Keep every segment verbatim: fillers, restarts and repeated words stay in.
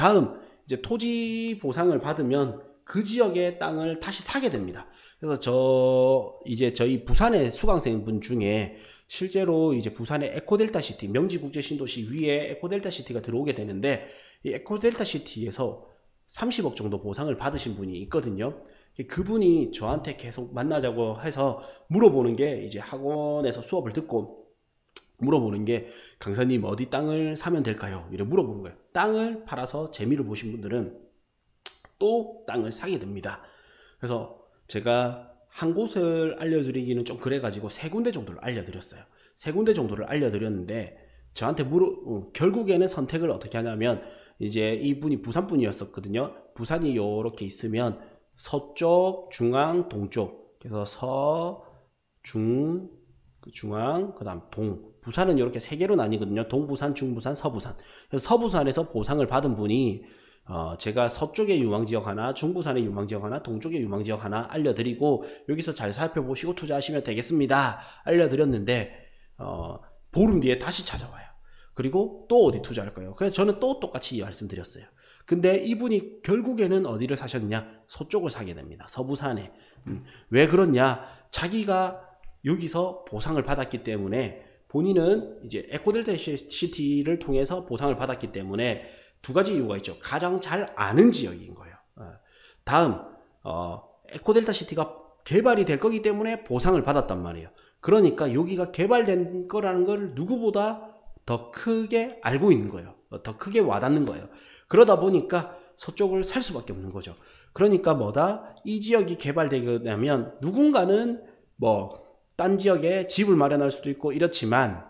다음 이제 토지 보상을 받으면 그 지역의 땅을 다시 사게 됩니다. 그래서 저 이제 저희 부산의 수강생분 중에 실제로 이제 부산의 에코델타시티, 명지국제신도시 위에 에코델타시티가 들어오게 되는데, 이 에코델타시티에서 삼십억 정도 보상을 받으신 분이 있거든요. 그분이 저한테 계속 만나자고 해서 물어보는 게, 이제 학원에서 수업을 듣고 물어보는 게, 강사님 어디 땅을 사면 될까요? 이렇게 물어보는 거예요. 땅을 팔아서 재미를 보신 분들은 또 땅을 사게 됩니다. 그래서 제가 한 곳을 알려드리기는 좀 그래가지고 세 군데 정도를 알려드렸어요. 세 군데 정도를 알려드렸는데 저한테 물어 어, 결국에는 선택을 어떻게 하냐면, 이제 이분이 부산 분이었었거든요. 부산이 요렇게 있으면 서쪽, 중앙, 동쪽, 그래서 서, 중, 중앙, 그 다음 동. 부산은 이렇게 세 개로 나뉘거든요. 동부산, 중부산, 서부산. 그래서 서부산에서 보상을 받은 분이 어, 제가 서쪽의 유망지역 하나, 중부산의 유망지역 하나, 동쪽의 유망지역 하나 알려드리고, 여기서 잘 살펴보시고 투자하시면 되겠습니다 알려드렸는데, 어, 보름 뒤에 다시 찾아와요. 그리고 또 어디 투자할까요? 그래서 저는 또 똑같이 말씀드렸어요. 근데 이분이 결국에는 어디를 사셨냐? 서쪽을 사게 됩니다. 서부산에. 음, 왜 그렇냐? 자기가 여기서 보상을 받았기 때문에, 본인은 이제 에코델타시티를 통해서 보상을 받았기 때문에 두 가지 이유가 있죠. 가장 잘 아는 지역인 거예요. 다음, 어, 에코델타시티가 개발이 될 거기 때문에 보상을 받았단 말이에요. 그러니까 여기가 개발된 거라는 걸 누구보다 더 크게 알고 있는 거예요. 더 크게 와닿는 거예요. 그러다 보니까 서쪽을 살 수밖에 없는 거죠. 그러니까 뭐다? 이 지역이 개발되게 되면 누군가는 뭐 딴 지역에 집을 마련할 수도 있고 이렇지만,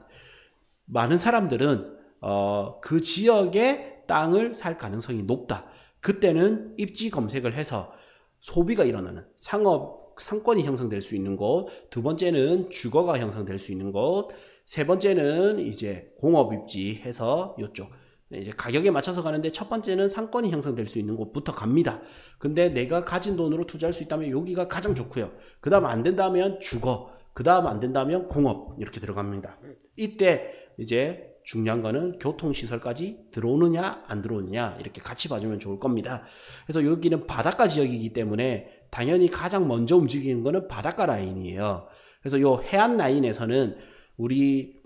많은 사람들은 어, 그 지역에 땅을 살 가능성이 높다. 그때는 입지 검색을 해서 소비가 일어나는 상업, 상권이 형성될 수 있는 곳, 두 번째는 주거가 형성될 수 있는 곳, 세 번째는 이제 공업 입지 해서 이쪽 이제 가격에 맞춰서 가는데, 첫 번째는 상권이 형성될 수 있는 곳부터 갑니다. 근데 내가 가진 돈으로 투자할 수 있다면 여기가 가장 좋고요. 그 다음 안 된다면 주거, 그 다음 안 된다면 공업, 이렇게 들어갑니다. 이때 이제 중요한 거는 교통시설까지 들어오느냐 안 들어오느냐, 이렇게 같이 봐주면 좋을 겁니다. 그래서 여기는 바닷가 지역이기 때문에 당연히 가장 먼저 움직이는 거는 바닷가 라인이에요. 그래서 요 해안 라인에서는 우리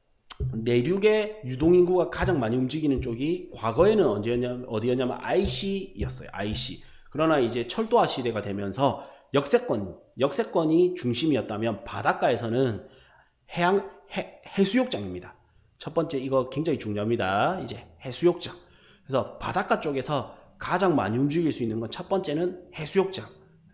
내륙의 유동인구가 가장 많이 움직이는 쪽이 과거에는 언제였냐면, 어디였냐면 아이씨였어요. 아이씨. 그러나 이제 철도화 시대가 되면서 역세권, 역세권이 중심이었다면 바닷가에서는 해양, 해, 해수욕장입니다. 첫 번째, 이거 굉장히 중요합니다. 이제 해수욕장. 그래서 바닷가 쪽에서 가장 많이 움직일 수 있는 건 첫 번째는 해수욕장.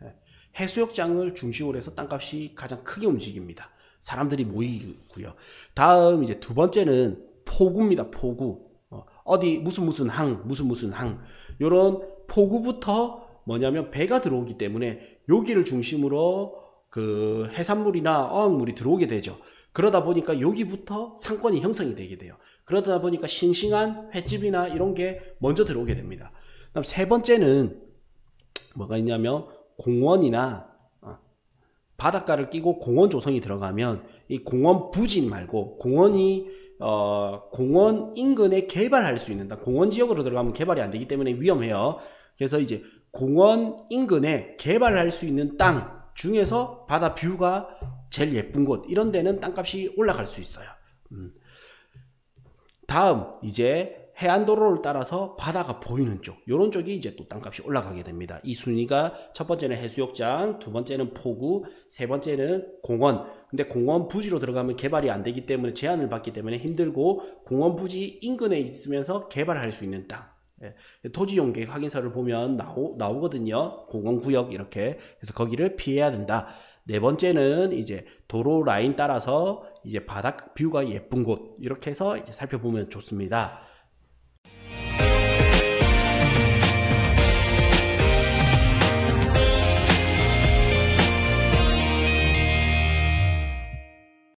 해수욕장을 중심으로 해서 땅값이 가장 크게 움직입니다. 사람들이 모이고요. 다음 이제 두 번째는 포구입니다. 포구. 어디 무슨 무슨 항, 무슨 무슨 항. 요런 포구부터 뭐냐면 배가 들어오기 때문에 여기를 중심으로 그 해산물이나 어항물이 들어오게 되죠. 그러다 보니까 여기부터 상권이 형성이 되게 돼요. 그러다 보니까 싱싱한 횟집이나 이런 게 먼저 들어오게 됩니다. 그다음 세 번째는 뭐가 있냐면 공원이나 어, 바닷가를 끼고 공원 조성이 들어가면 이 공원 부진 말고 공원이 어, 공원 인근에 개발할 수 있는, 공원 지역으로 들어가면 개발이 안 되기 때문에 위험해요. 그래서 이제 공원 인근에 개발할 수 있는 땅 중에서 바다 뷰가 제일 예쁜 곳, 이런 데는 땅값이 올라갈 수 있어요. 음. 다음 이제 해안도로를 따라서 바다가 보이는 쪽, 이런 쪽이 이제 또 땅값이 올라가게 됩니다. 이 순위가 첫 번째는 해수욕장, 두 번째는 포구, 세 번째는 공원. 근데 공원 부지로 들어가면 개발이 안 되기 때문에, 제한을 받기 때문에 힘들고, 공원 부지 인근에 있으면서 개발할 수 있는 땅. 예, 토지용계획 확인서를 보면 나오, 나오거든요. 공원구역 이렇게. 그래서 거기를 피해야 된다. 네 번째는 이제 도로 라인 따라서 이제 바닥 뷰가 예쁜 곳, 이렇게 해서 이제 살펴보면 좋습니다.